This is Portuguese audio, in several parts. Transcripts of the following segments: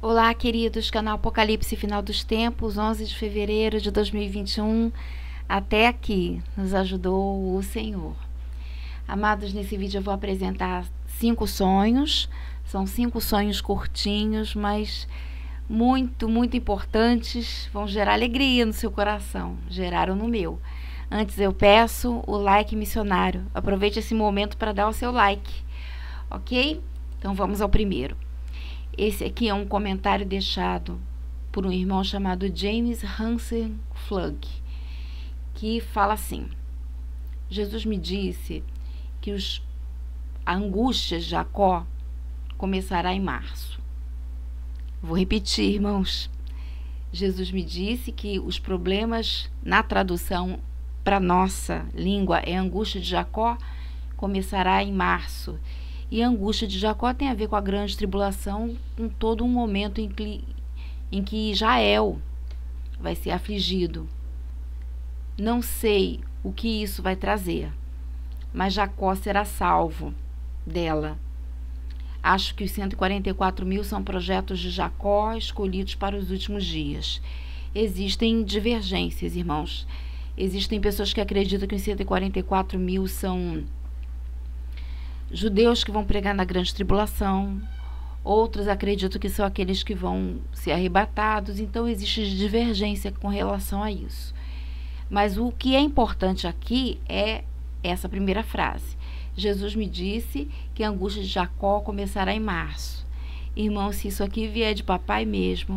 Olá, queridos, canal Apocalipse Final dos Tempos, 11 de fevereiro de 2021, até aqui nos ajudou o Senhor. Amados, nesse vídeo eu vou apresentar 5 sonhos, são 5 sonhos curtinhos, mas muito importantes, vão gerar alegria no seu coração, geraram no meu. Antes eu peço o like missionário, aproveite esse momento para dar o seu like, ok? Então vamos ao primeiro. Esse aqui é um comentário deixado por um irmão chamado James Hansen Flug, que fala assim: Jesus me disse que a angústia de Jacó começará em março. Vou repetir, irmãos. Jesus me disse que os problemas, na tradução para nossa língua, é angústia de Jacó, começará em março. E a angústia de Jacó tem a ver com a grande tribulação, com todo um momento em que Israel vai ser afligido. Não sei o que isso vai trazer, mas Jacó será salvo dela. Acho que os 144 mil são projetos de Jacó escolhidos para os últimos dias. Existem divergências, irmãos. Existem pessoas que acreditam que os 144 mil são judeus que vão pregar na grande tribulação, outros acreditam que são aqueles que vão ser arrebatados, então existe divergência com relação a isso. Mas o que é importante aqui é essa primeira frase. Jesus me disse que a angústia de Jacó começará em março. Irmão, se isso aqui vier de papai mesmo,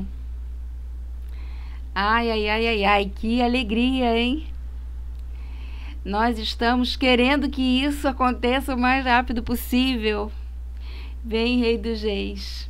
ai, que alegria, hein? Nós estamos querendo que isso aconteça o mais rápido possível. Vem, Rei dos Reis.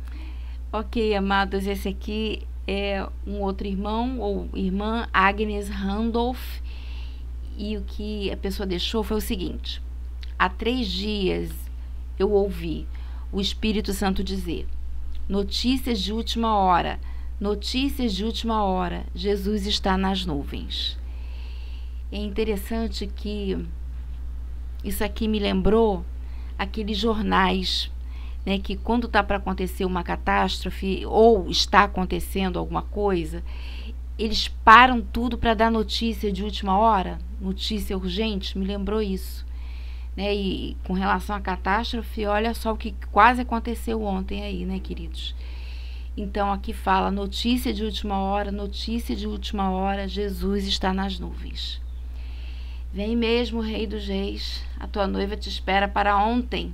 Ok, amados, esse aqui é um outro irmão ou irmã, Agnes Randolph. E o que a pessoa deixou foi o seguinte: há 3 dias eu ouvi o Espírito Santo dizer: notícias de última hora, notícias de última hora, Jesus está nas nuvens. É interessante que isso aqui me lembrou aqueles jornais, né, que quando está para acontecer uma catástrofe ou está acontecendo alguma coisa, eles param tudo para dar notícia de última hora, notícia urgente. Me lembrou isso, né? E com relação à catástrofe, olha só o que quase aconteceu ontem aí, né, queridos? Então aqui fala notícia de última hora, notícia de última hora, Jesus está nas nuvens. Vem mesmo, Rei dos Reis, a tua noiva te espera para ontem.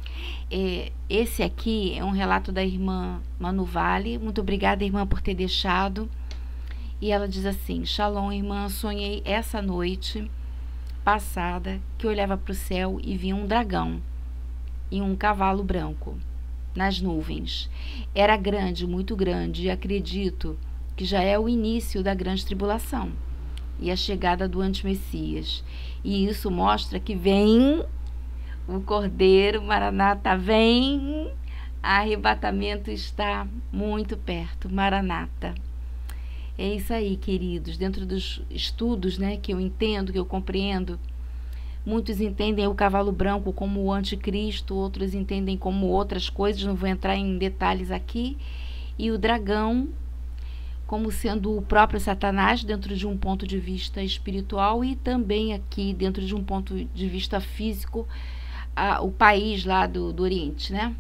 Esse aqui é um relato da irmã Manu Vale. Muito obrigada, irmã, por ter deixado. E ela diz assim: Shalom, irmã, sonhei essa noite passada que eu olhava para o céu e vi um dragão e um cavalo branco nas nuvens. Era grande, muito grande, e acredito que já é o início da grande tribulação e a chegada do antimessias. E isso mostra que vem o Cordeiro, Maranata vem, arrebatamento está muito perto, Maranata. É isso aí, queridos. Dentro dos estudos, né, que eu entendo, que eu compreendo, muitos entendem o cavalo branco como o anticristo, outros entendem como outras coisas, não vou entrar em detalhes aqui, e o dragão como sendo o próprio Satanás dentro de um ponto de vista espiritual e também aqui dentro de um ponto de vista físico, o país lá do Oriente, né?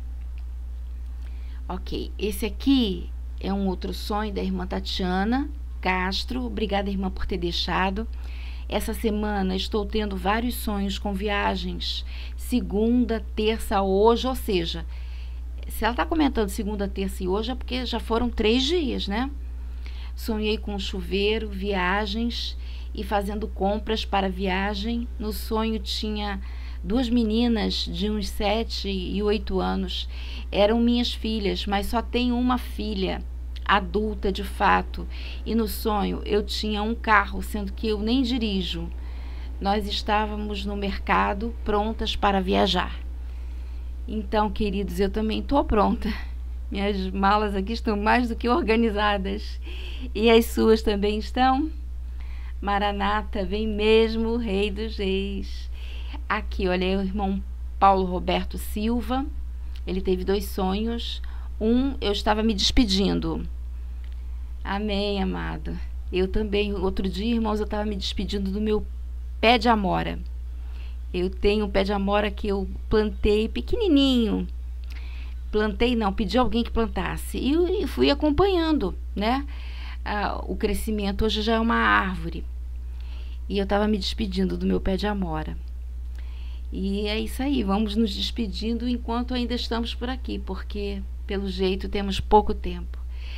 Ok, esse aqui é um outro sonho da irmã Tatiana Castro. Obrigada, irmã, por ter deixado. Essa semana estou tendo vários sonhos com viagens, segunda, terça, hoje, ou seja, se ela está comentando segunda, terça e hoje é porque já foram 3 dias, né? Sonhei com chuveiro, viagens e fazendo compras para viagem. No sonho tinha 2 meninas de uns 7 e 8 anos. Eram minhas filhas, mas só tenho uma filha adulta de fato. E no sonho eu tinha um carro, sendo que eu nem dirijo. Nós estávamos no mercado prontas para viajar. Então, queridos, eu também estou pronta. Minhas malas aqui estão mais do que organizadas. E as suas também estão? Maranata, vem mesmo, Rei dos Reis. Aqui, olha, o irmão Paulo Roberto Silva. Ele teve 2 sonhos. eu estava me despedindo. Amém, amado. Eu também, outro dia, irmãos, eu estava me despedindo do meu pé de amora. Eu tenho um pé de amora que eu plantei pequenininho. Plantei não, pedi alguém que plantasse. E fui acompanhando, né? O crescimento. Hoje já é uma árvore. E eu estava me despedindo do meu pé de amora. E é isso aí, vamos nos despedindo enquanto ainda estamos por aqui, porque pelo jeito temos pouco tempo.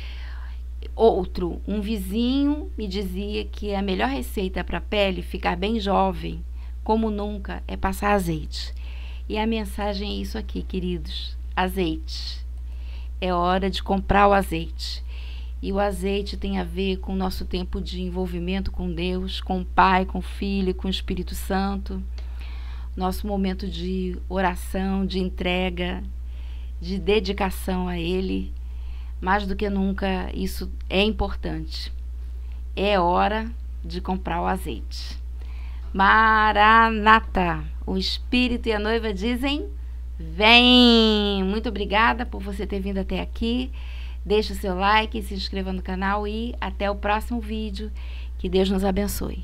Um vizinho me dizia que a melhor receita para a pele ficar bem jovem, como nunca, é passar azeite. E a mensagem é isso aqui, queridos: azeite. É hora de comprar o azeite. E o azeite tem a ver com o nosso tempo de envolvimento com Deus, com o Pai, com o Filho e com o Espírito Santo. Nosso momento de oração, de entrega, de dedicação a Ele. Mais do que nunca, isso é importante. É hora de comprar o azeite. Maranata! O Espírito e a noiva dizem: vem! Muito obrigada por você ter vindo até aqui. Deixe o seu like, se inscreva no canal e até o próximo vídeo. Que Deus nos abençoe.